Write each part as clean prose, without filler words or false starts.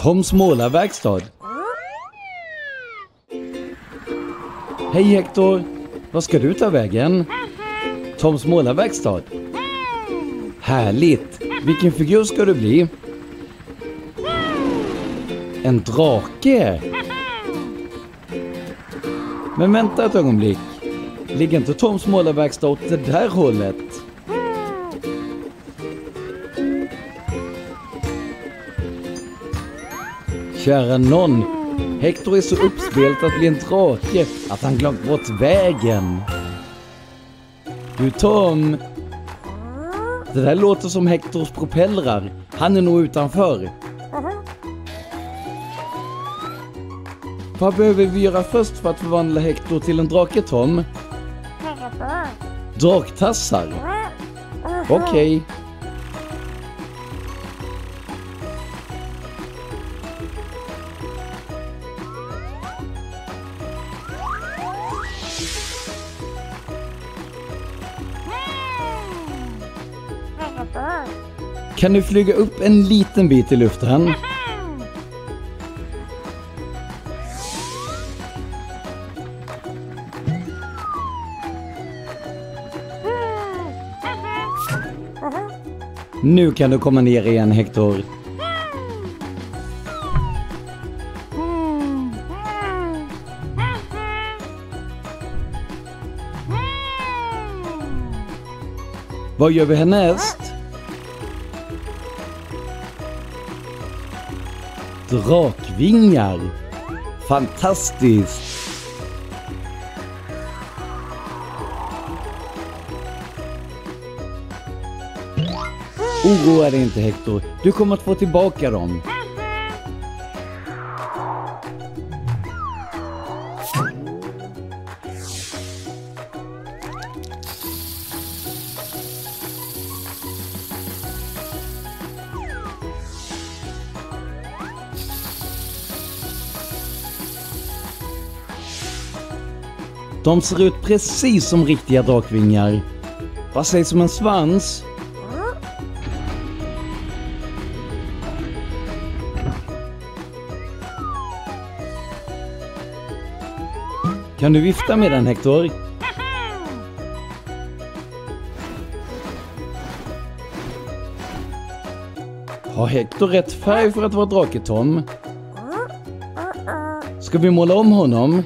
Toms målarverkstad. Hej Hector, vad ska du ta vägen? Toms målarverkstad. Härligt, vilken figur ska du bli? En drake. Men vänta ett ögonblick. Ligger inte Toms målarverkstad åt det där hållet? Kära nån, Hector är så uppspelt att bli en drake att han glömt bort vägen. Du Tom, det där låter som Hectors propellrar. Han är nog utanför. Vad behöver vi göra först för att förvandla Hector till en drake, Tom? Draktassar? Okej. Kan du flyga upp en liten bit i luften? Nu kan du komma ner igen, Hector. Vad gör vi härnäst? Drakvingar. Fantastiskt. Oroa dig inte, Hector. Du kommer att få tillbaka dem. De ser ut precis som riktiga drakvingar. Vad sägs om en svans? Kan du vifta med den, Hector? Har Hector rätt färg för att vara drake, Tom? Ska vi måla om honom?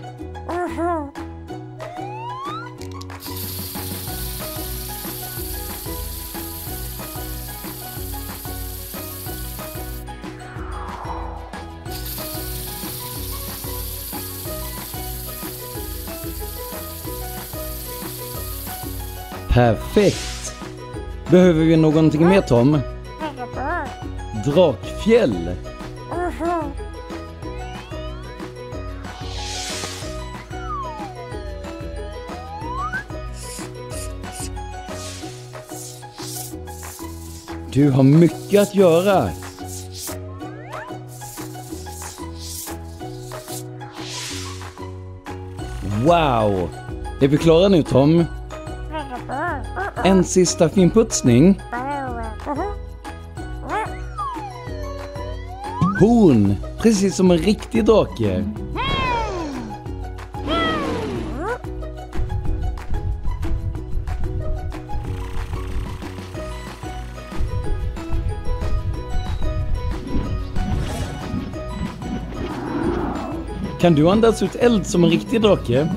Perfekt! Behöver vi någonting mer, Tom? Drakfjäll! Du har mycket att göra! Wow! Är vi klara nu, Tom? En sista finputsning. Horn, precis som en riktig drake. Kan du andas ut eld som en riktig drake?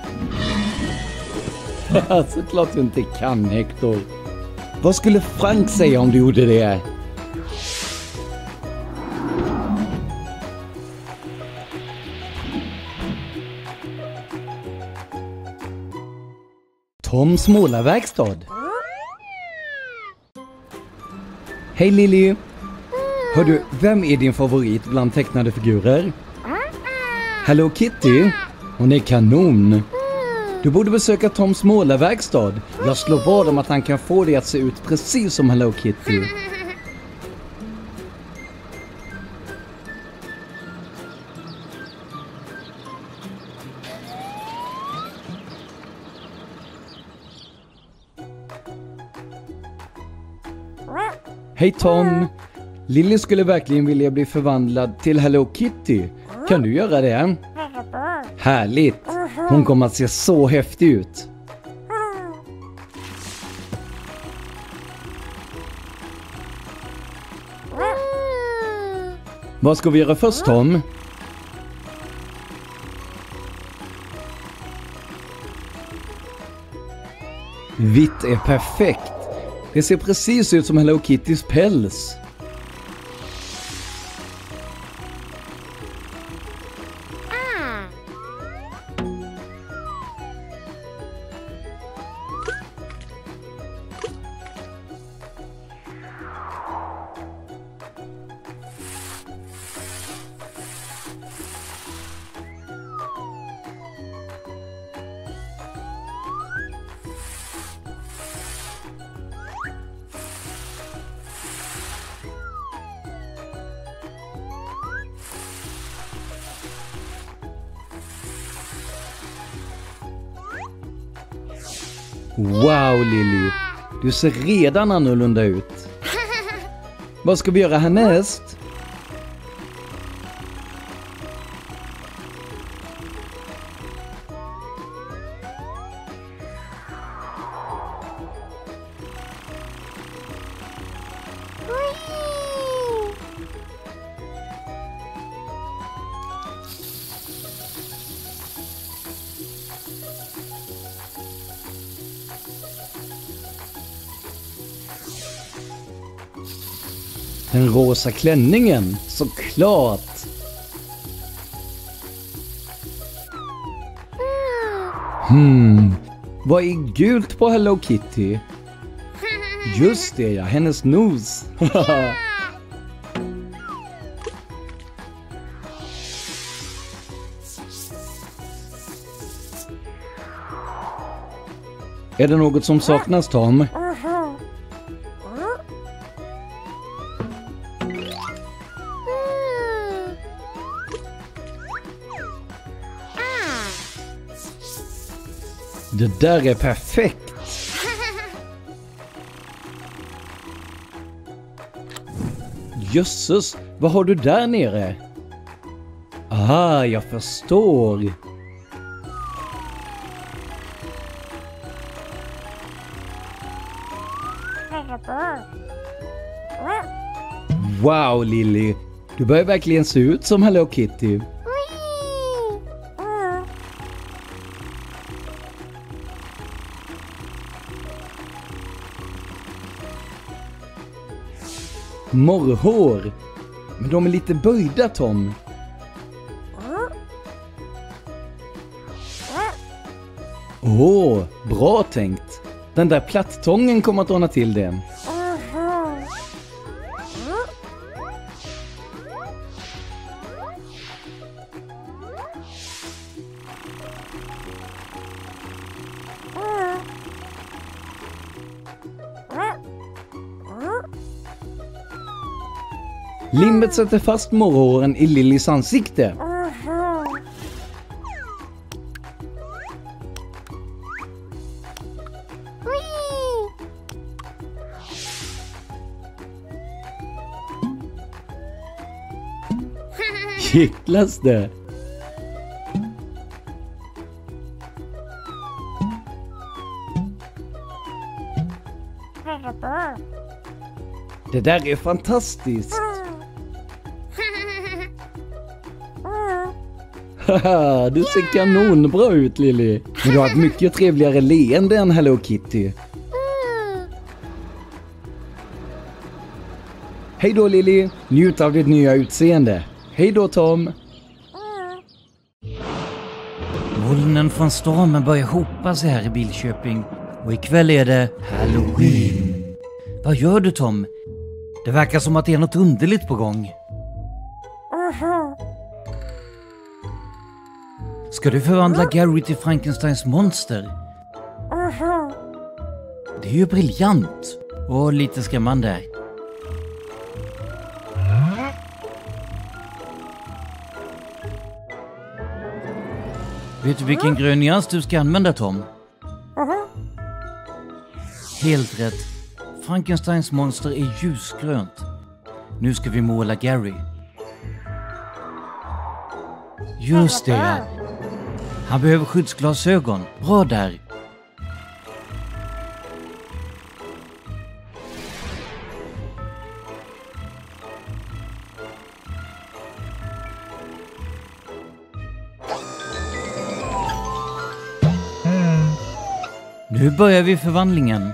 Såklart du inte kan, Hector. Vad skulle Frank säga om du gjorde det? Toms målarverkstad. Hej Lily. Hör du, vem är din favorit bland tecknade figurer? Hello Kitty. Hon är kanon. Du borde besöka Toms målarverkstad. Jag slår vad om att han kan få dig att se ut precis som Hello Kitty. Hej Tom. Lily skulle verkligen vilja bli förvandlad till Hello Kitty. Kan du göra det? Härligt! Hon kommer att se så häftig ut. Vad ska vi göra först, Tom? Vitt är perfekt. Det ser precis ut som Hello Kittys päls. Wow, Lily. Du ser redan annorlunda ut. Vad ska vi göra härnäst? Den rosa klänningen, såklart. Vad är gult på Hello Kitty? Just det, ja, hennes nos. Är det något som saknas, Tom? Det där är perfekt. Jösses, vad har du där nere? Ah, jag förstår. Wow, Lily. Du börjar verkligen se ut som Hello Kitty. Morrhår. Men de är lite böjda, Tom. Åh, bra tänkt. Den där plattången kommer att ordna till det. Limmet sätter fast morrhåren i Lillys ansikte. Kittlas det? Det där är fantastiskt. Haha, du ser kanonbra ut, Lily. Men du har ett mycket trevligare leende än Hello Kitty. Hej då, Lily. Njut av ditt nya utseende. Hej då, Tom. Molnen från stormen börjar hopa sig här i Bilköping. Och ikväll är det Halloween. Vad gör du, Tom? Det verkar som att det är något underligt på gång. Ska du förvandla Gary till Frankensteins monster? Det är ju briljant. Och lite skrämmande. Vet du vilken grön nyans du ska använda, Tom? Helt rätt. Frankensteins monster är ljusgrönt. Nu ska vi måla Gary. Just det, ja. Han behöver skyddsglasögon. Bra där. Nu börjar vi förvandlingen.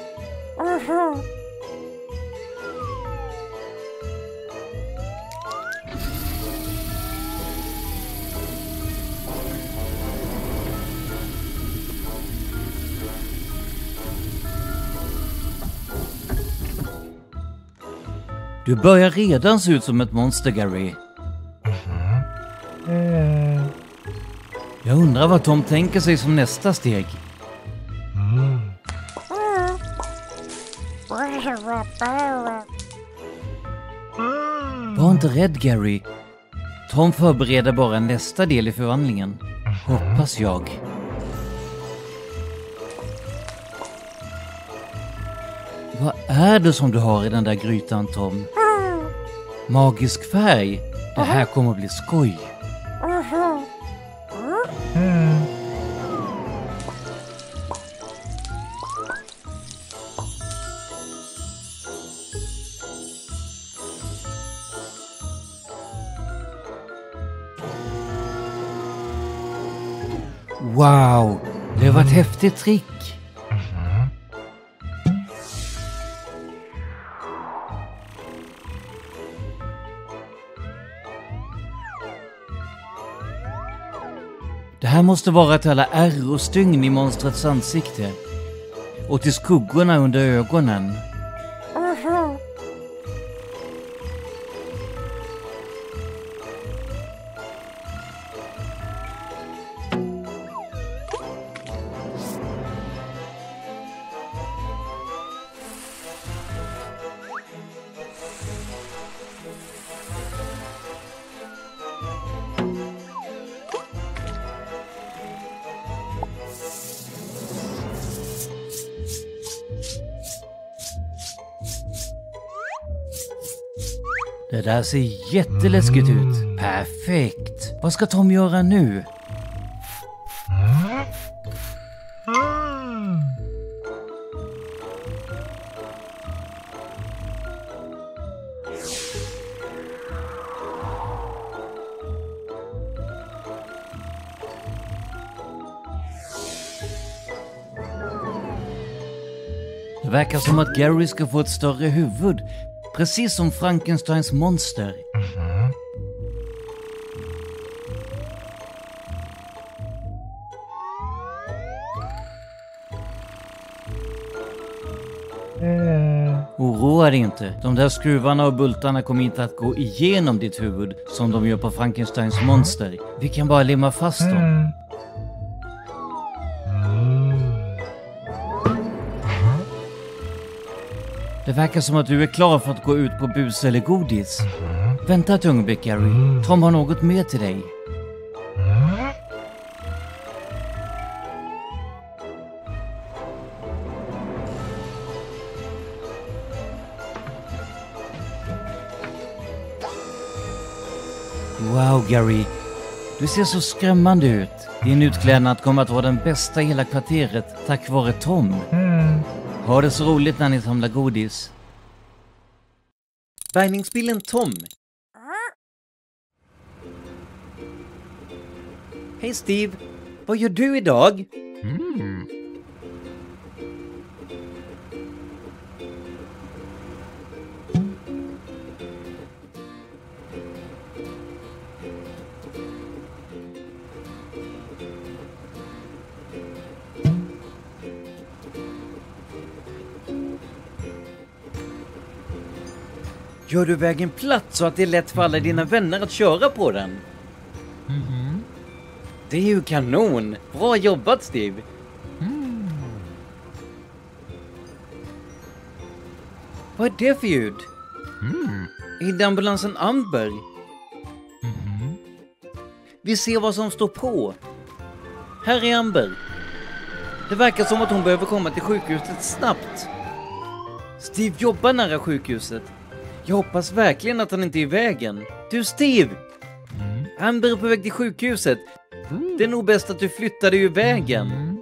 Du börjar redan se ut som ett monster, Gary. Jag undrar vad Tom tänker sig som nästa steg. Var inte rädd, Gary. Tom förbereder bara nästa del i förvandlingen. Hoppas jag. Vad är det som du har i den där grytan, Tom? Magisk färg. Det här kommer att bli skoj. Wow, det var ett häftigt trick. Det här måste vara till alla ärr och stygn i monstrets ansikte. Och till skuggorna under ögonen. Det där ser jätteläskigt ut. Perfekt. Vad ska Tom göra nu? Det verkar som att Gary ska få ett större huvud. Precis som Frankensteins monster. Oroa dig inte. De där skruvarna och bultarna kommer inte att gå igenom ditt huvud som de gör på Frankensteins monster. Vi kan bara limma fast dem. Det verkar som att du är klar för att gå ut på bus eller godis. Vänta ett ögonblick, Gary. Tom har något mer till dig. Wow, Gary. Du ser så skrämmande ut. Din utklädnad kommer att vara den bästa i hela kvarteret tack vare Tom. Ha det så roligt när ni samlar godis. Bärgningsbilen Tom. Hej Steve, vad gör du idag? Gör du vägen platt så att det är lätt för alla dina vänner att köra på den? Det är ju kanon! Bra jobbat, Steve! Vad är det för ljud? Är det ambulansen Amber? Vi ser vad som står på. Här är Amber. Det verkar som att hon behöver komma till sjukhuset snabbt. Steve jobbar nära sjukhuset. Jag hoppas verkligen att han inte är i vägen. Du, Steve! Amber är på väg till sjukhuset. Det är nog bäst att du flyttar dig ur vägen.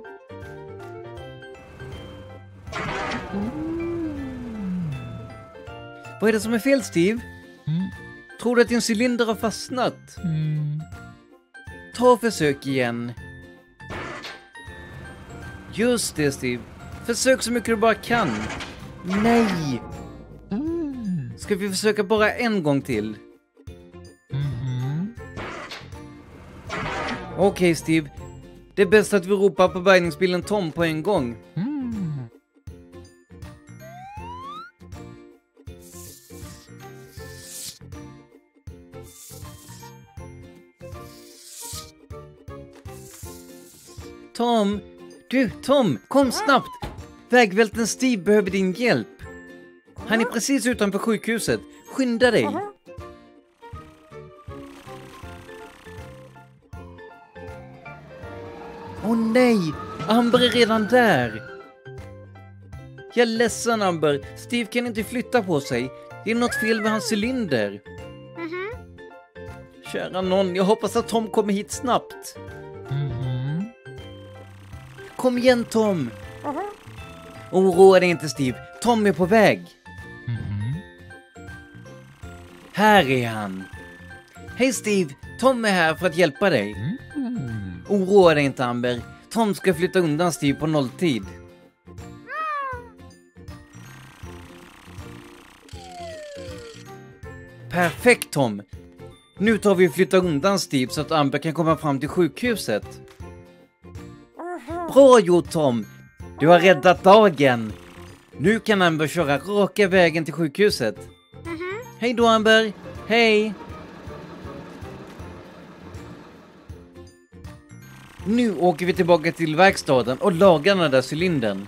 Vad är det som är fel, Steve? Tror du att din cylinder har fastnat? Ta och försök igen. Just det, Steve. Försök så mycket du bara kan. Nej! Ska vi försöka bara en gång till? Okej, Steve. Det är bäst att vi ropar på bärgningsbilen Tom på en gång. Tom! Du, Tom! Kom snabbt! Vägvälten Steve behöver din hjälp. Han är precis utanför sjukhuset. Skynda dig! Åh nej! Amber är redan där! Jag är ledsen, Amber. Steve kan inte flytta på sig. Det är något fel med hans cylinder. Kära nån, jag hoppas att Tom kommer hit snabbt. Kom igen, Tom! Oroa dig inte, Steve. Tom är på väg. Här är han. Hej, Steve. Tom är här för att hjälpa dig. Oroa dig inte, Amber. Tom ska flytta undan Steve på nolltid. Perfekt, Tom. Nu tar vi och flyttar undan Steve så att Amber kan komma fram till sjukhuset. Bra gjort, Tom. Du har räddat dagen. Nu kan Amber köra raka vägen till sjukhuset. Hej då, Amber. Hej. Nu åker vi tillbaka till verkstaden och lagar den där cylindern.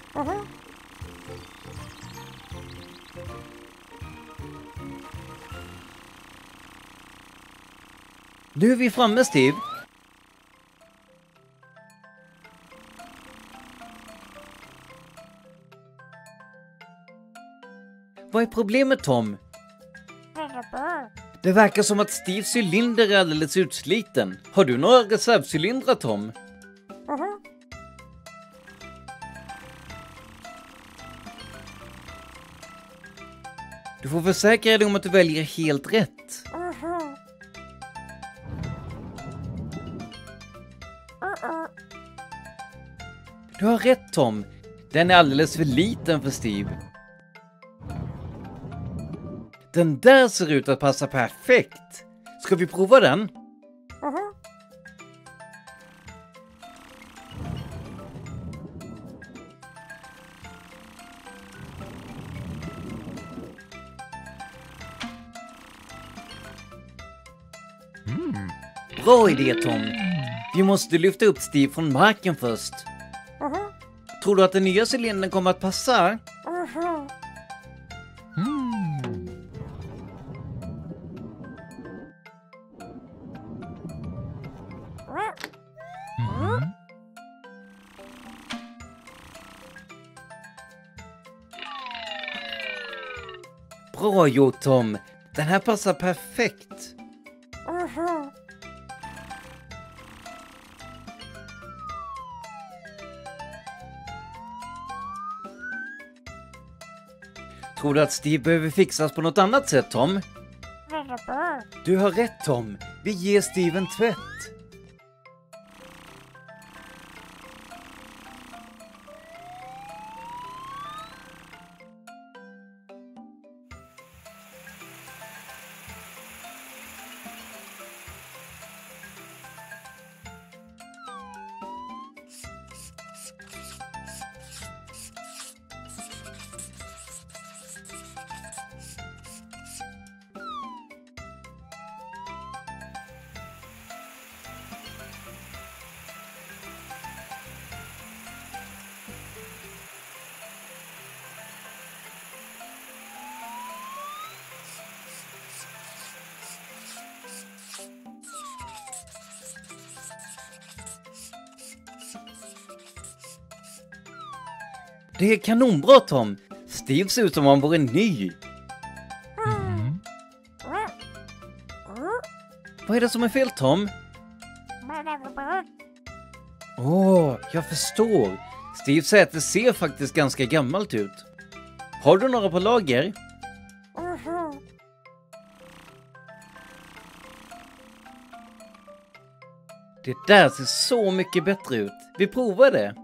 Nu är vi framme, Steve. Vad är problemet, Tom? Det verkar som att Steves cylinder är alldeles utsliten. Har du några reservcylindrar, Tom? Du får försäkra dig om att du väljer helt rätt. Du har rätt, Tom. Den är alldeles för liten för Steve. Den där ser ut att passa perfekt. Ska vi prova den? Bra idé, Tom. Vi måste lyfta upp Steve från marken först. Tror du att den nya cylindern kommer att passa? Bra gjort, Tom. Den här passar perfekt. Tror du att Steve behöver fixas på något annat sätt, Tom? Du har rätt, Tom. Vi ger Steve en tvätt. Det är kanonbra, Tom. Steve ser ut som om han vore ny. Vad är det som är fel, Tom? Jag förstår. Steve säger att det ser faktiskt ganska gammalt ut. Har du några på lager? Det där ser så mycket bättre ut. Vi provar det.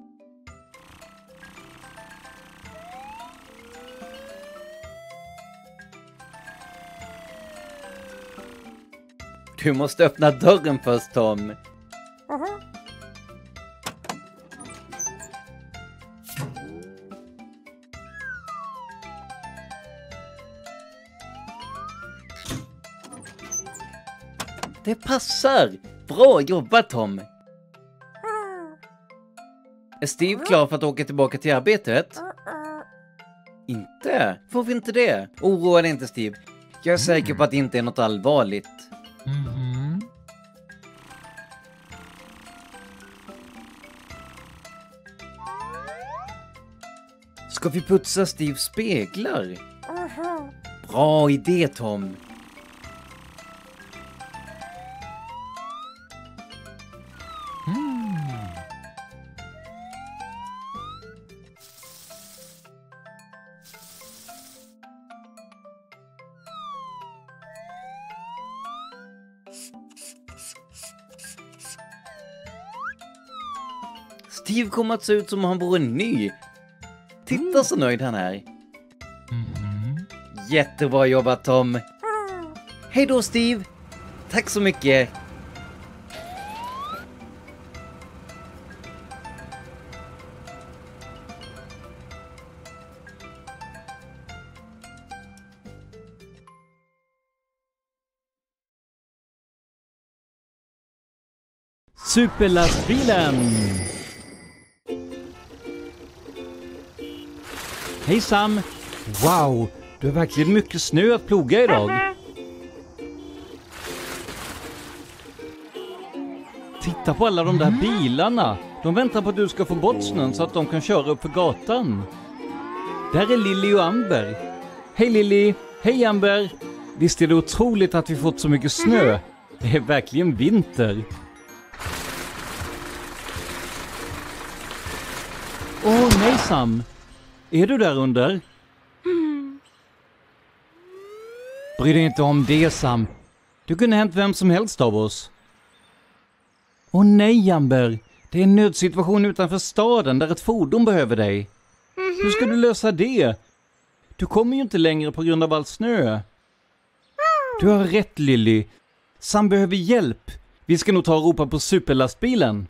Du måste öppna dörren först, Tom. Det passar! Bra jobbat, Tom! Är Steve klar för att åka tillbaka till arbetet? Inte? Får vi inte det? Oroa dig inte, Steve. Jag är säker på att det inte är något allvarligt. Ska vi putsa Steves speglar? Bra idé, Tom. Steve kommer att se ut som om han vore ny. Titta så nöjd han är. Jättebra jobbat, Tom. Hej då, Steve. Tack så mycket. Superlastbilen! Hej Sam! Wow, du har verkligen mycket snö att ploga idag. Titta på alla de där bilarna. De väntar på att du ska få bort snön så att de kan köra upp för gatan. Där är Lily och Amber. Hej Lily! Hej Amber! Visst är det otroligt att vi fått så mycket snö? Det är verkligen vinter. Åh nej Sam! Är du där under? Bry dig inte om det, Sam. Det kunde hänt vem som helst av oss. Åh nej, Amber. Det är en nödsituation utanför staden där ett fordon behöver dig. Hur ska du lösa det? Du kommer ju inte längre på grund av all snö. Du har rätt, Lily. Sam behöver hjälp. Vi ska nog ta och ropa på superlastbilen.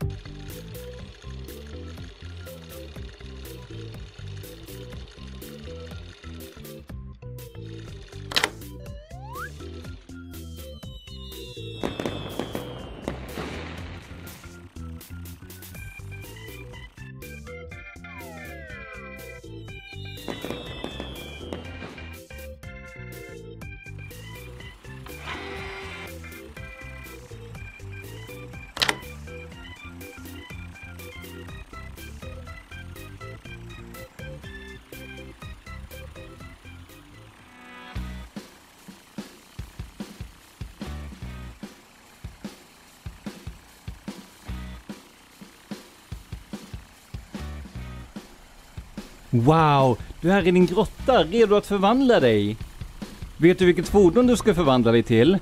Wow, du är här i din grotta, redo att förvandla dig. Vet du vilket fordon du ska förvandla dig till?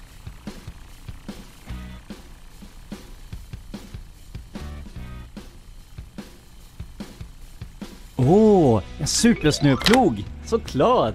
En supersnöplog, såklart.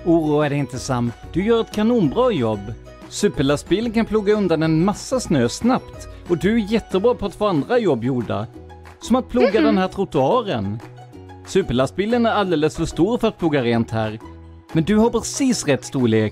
Oroa dig inte Sam, du gör ett kanonbra jobb. Superlastbilen kan ploga undan en massa snö snabbt och du är jättebra på att få andra jobb gjorda. Som att ploga den här trottoaren. Superlastbilen är alldeles för stor för att ploga rent här. Men du har precis rätt storlek.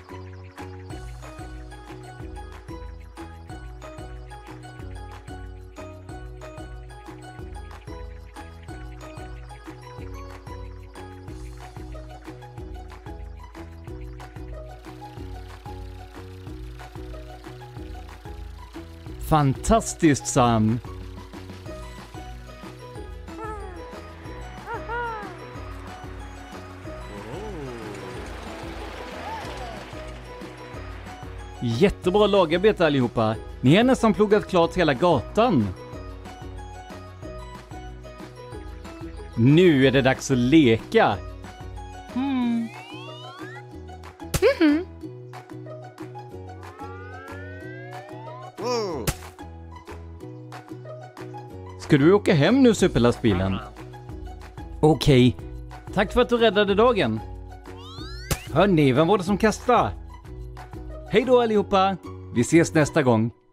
Fantastiskt Sam! Jättebra lagarbete allihopa. Ni har nästan plogat klart hela gatan. Nu är det dags att leka. Ska du åka hem nu superlastbilen? Okej. Tack för att du räddade dagen. Hörni, vem var det som kastade? Hej då allihopa. Vi ses nästa gång.